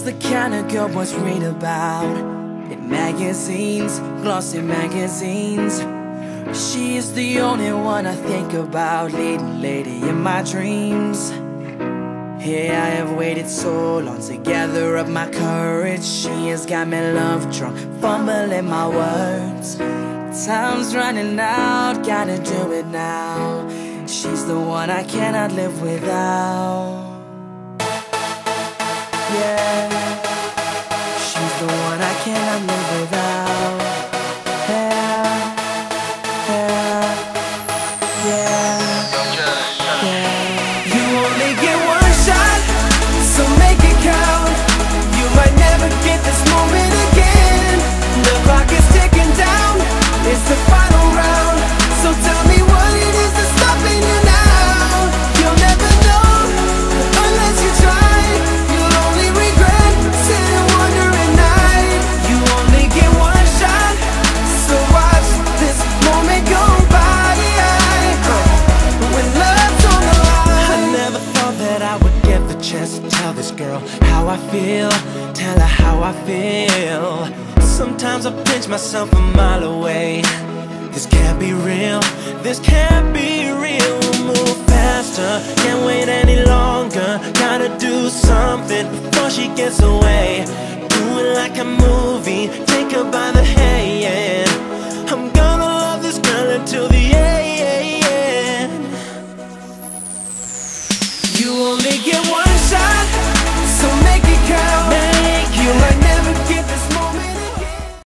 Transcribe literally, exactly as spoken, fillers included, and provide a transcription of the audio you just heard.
She's the kind of girl boys read about in magazines, glossy magazines. She is the only one I think about, leading lady in my dreams. Here I have waited so long to gather up my courage. She has got me love drunk, fumbling my words. Time's running out, gotta do it now. She's the one I cannot live without. Yeah, she's the one I cannot live without. Yeah, yeah, yeah, yeah. You only get one shot, so make it count. You might never get this moment again. The clock is ticking down, it's the final round. So tell me what it is that's stopping you now. You'll never know unless you try. You'll only regret sitting wondering night. You only get one shot, so watch this moment go by. When love's on the line, I never thought that I would get the chance to tell this girl how I feel, tell her how I feel. Sometimes I pinch myself a mile away. This can't be real, this can't be real. We'll move faster, can't wait any longer. Gotta do something before she gets away. Do it like a movie, take her by the hand.